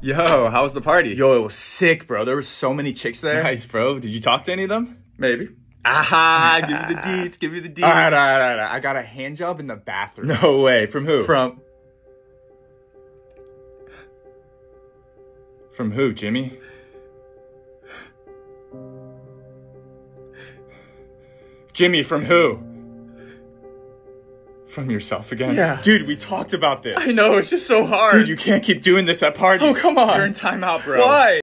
Yo, how was the party? Yo, it was sick, bro. There were so many chicks there. Nice, bro. Did you talk to any of them? Maybe. Aha, give me the deets, give me the deets. All right. I got a hand job in the bathroom. No way. From who? From who, Jimmy? Jimmy, from who? From yourself again? Yeah. Dude, we talked about this. I know, it's just so hard. Dude, you can't keep doing this at parties. Oh, come on. You're in timeout, bro. Why?